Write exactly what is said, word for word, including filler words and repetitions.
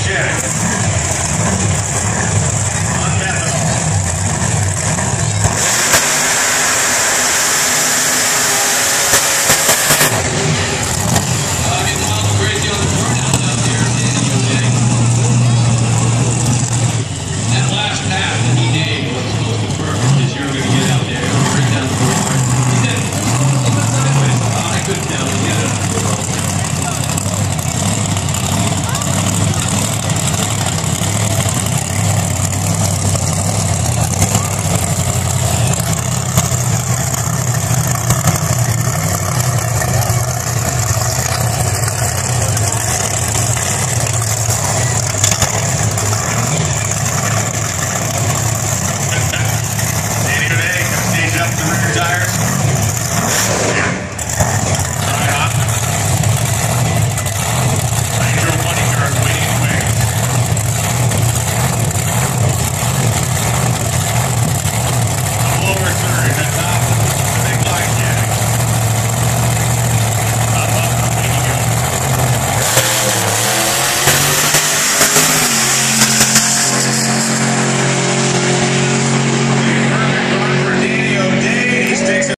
check. On methanol. Uh, meanwhile, the crazy on the burnout out there standing your day. That last pass that he named was close to perfect as you're going to get out there and bring down the board. He said, "Just a little bit sideways." Oh, I couldn't tell. He had it. Danny O'Day gonna stage up the rear tires. Right off. Nitro money cars waiting away. A lower third.